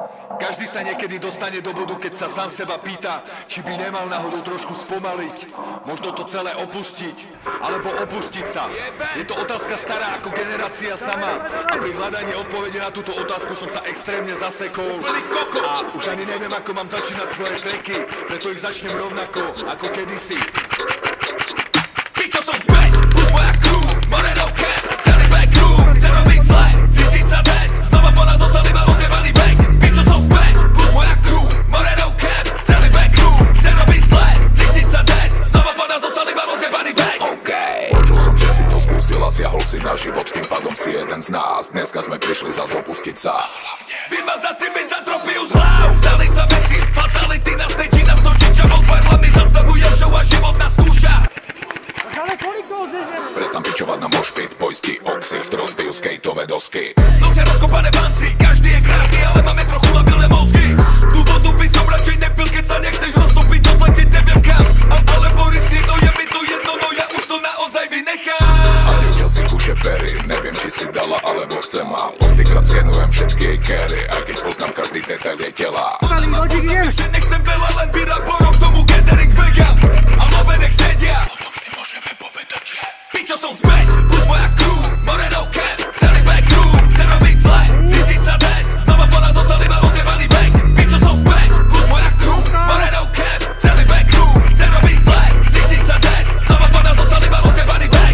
Každý sa niekedy dostane do bodu, keď sa sám seba pýta, či by nemal náhodou trošku spomaliť, možno to celé opustiť, alebo opustiť sa. Je to otázka stará ako generácia sama a pri hľadaní odpovede na túto otázku som sa extrémne zasekol a už ani neviem, ako mám začínať svoje tracky, preto ich začnem rovnako ako kedysi. Pičo som späť, plus moja crew, Moreno Cat, celý backroom, chcem byť zle, cítiť sa dead, znova po nás zostal iba rozjebaný back. Pičo som späť, plus moja crew, Moreno Cat, celý backroom, chcem byť zle, cítiť sa dead, znova po nás zostal iba rozjebaný back. Počul som, že si to skúsil a siahol si na život, tým pádom si jeden z nás. Dneska sme prišli zas opustiť sa. Vymazať si mi za tropiu z hlav, stali sa veci, fatality na stage, nás točí čavo s perlami, zastavujem show a život nás skúša. Prestan pičovať na mošpit, poisti oxicht, rozbijú skateové dosky. Nosia rozkopané vanci, každý je krásny, ale máme trochu labilné mozgy. Tú vodu by som radšej nepil, keď sa nechceš roztopiť, odleteť neviem kam. Ale Boris, to je mi to jedno, no ja už to naozaj vynechám. A dievča si kúše pery, neviem či si dala alebo chce ma. Postýkrát skenujem všetky jej kery, aj keď poznám každý detail jej tela. Že nechcem veľa, len vyra borom tomu catering vegan. A love nech sedia. Potom si môžeme povedať, že pičo som späť, plus moja crew, Moreno Cat, celý backroom, chcem byť zle, cítiť sa dead, znova po nás zostal iba rozjebaný back. Pičo som späť, plus moja crew, Moreno Cat, celý backroom, chcem byť zle, cítiť sa dead, znova po nás zostal iba rozjebaný back.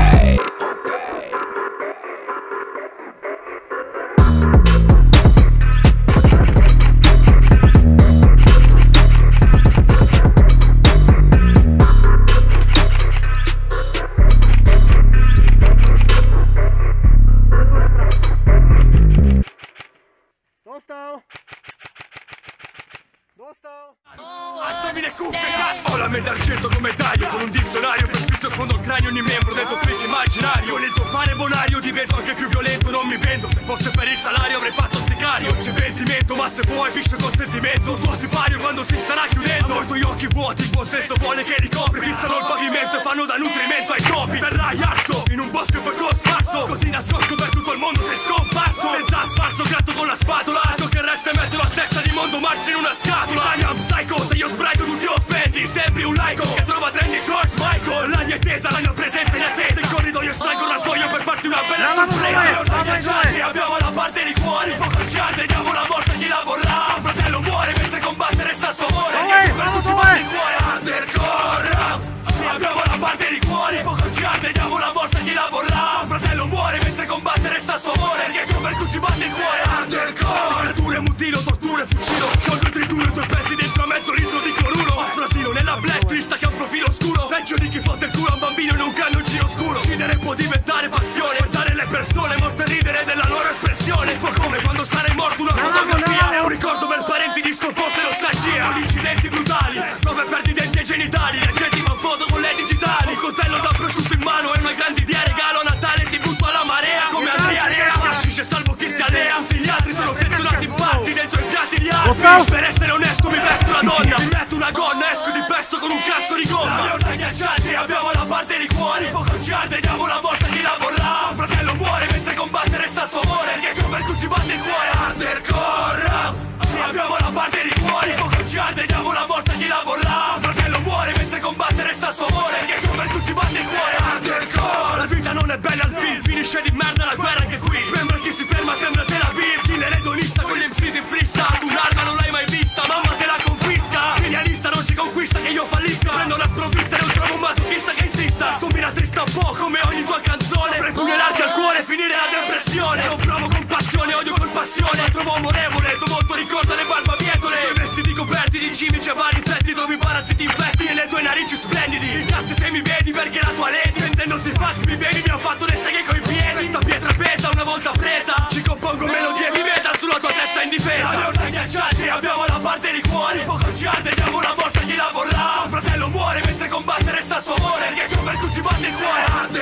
Mi ne cuffia cazzo, la metà al centro come taglio, con un dizionario per sfizio sfondo il cranio ogni membro dentro click immaginario. Con il tuo fare bonario divento anche più violento, non mi vendo, se fosse per il salario avrei fatto sicario. C'è pentimento, ma se vuoi pisce con sentimento, un tuo sipario quando si starà chiudendo. Amo i tuoi occhi vuoti, il buon senso vuole che ricopri, fissano il pavimento e fanno da nutrimento ai topi. Verrai arso, in un bosco e poi cosparso, così nascosto per tutto il mondo sei scomparso. Senza sfarzo, gratto con la spatola, ciò che resta è metterlo a testa di mondo, marci in una scatola. Italian psycho, se io sbraico tu ti offendi, sembri un laico che trova trendy George Michael. La mia tesa, la mia presenza in attesa, il corridoio estraggo il rasoio per farti una bella sorpresa. Ormai abbiamo la parte di cuore, il fuoco ci arde, diamo la morte a chi la vorrà. Un fratello muore mentre combattere sta suo amore, che per tu ci batte il cuore, hardcore. Abbiamo la parte di cuore, il fuoco ci arde, diamo la morte a chi la vorrà. Un fratello muore mentre combattere sta suo amore, che per cui ci batte il cuore, hardcore. Creature, mutilo, torture, fucilo, sciolgo il trituro i tuoi pezzi dentro a mezzo litro di cloruro. Vostro asilo nella blacklist che ha un profilo oscuro, peggio di chi fotte il culo a un bambino in un cannoncino scuro. Uccidere può diventare passione, guardare le persone morte e ridere della loro espressione. Fu come quando sarai morto una fotografia, è un ricordo per parenti di sconforto e nostalgia. Con incidenti brutali, dove perdi denti e genitali, le gente fan foto con le digitali. Un coltello da prosciutto in mano e una grande idea, regalo a Natale ti butto alla marea come Andrea Rea. La scisce salvo chi si allea, tutti gli altri sono sezionati in parti dentro i piatti di altri. Per essere onesto mi vesto la donna, mi metto una gonna, esco di pesto con un cazzo di gomma. Le orda ghiaccianti, abbiamo la parte di cuore, il fuoco ci arde, diamo la morte a chi la vorrà. Un fratello muore mentre combattere sta suo amore, il ghiaccio per cui ci batte il cuore, hardcore. Abbiamo la parte di cuore, il fuoco ci arde, diamo la morte a chi la vorrà. Un fratello muore mentre combattere sta suo amore, il ghiaccio per cui ci batte il cuore, hardcore. La vita non è bella al film, finisce di merda la guerra anche qui. Sembra chi si ferma, sembra Tel Aviv, killer edonista con gli MCs in freestyle. Tu un'arma non l'hai mai vista, mamma te la confisca. Genialista non ci conquista che io fallisca, prendo la sprovvista e non trovo un masochista che insista. Sto mi rattrista un po' come ogni tua canzone, vorrei pugnalarti al cuore e finire la depressione. Non provo compassione, odio con passione, ma trovo amorevole, il tuo volto ricorda le barbabietole. I tuoi vestiti coperti di cimici e vari insetti, trovi parassiti infetti nelle tue narici splendidi. Incazzi se mi vedi perché la tua lenti, sentendosi fuck mi bevi, mi ha fatto le seghe coi piedi. Questa pietra pesa una volta presa, ci compongo melodie di metal sulla tua testa indifesa. Le orda ghiaccianti, abbiamo la parte di cuore, il fuoco ci arde, diamo la morte a chi la vorrà. Un fratello muore mentre combattere sta suo amore, il ghiaccio per cui ci batte il cuore,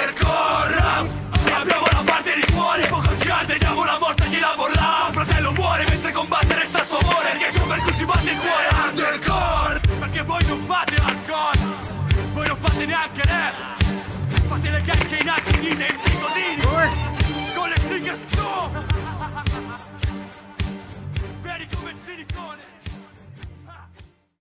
hardcore. Abbiamo la parte di cuore, il fuoco ci arde, diamo la morte a chi la vorrà. Un fratello muore mentre combattere sta suo amore, il ghiaccio per cui ci batte il cuore, hardcore. Perché voi non fate hardcore, voi non fate neanche rap, fate le chiacchiere in acidi nei bigodini con le sneakers tu.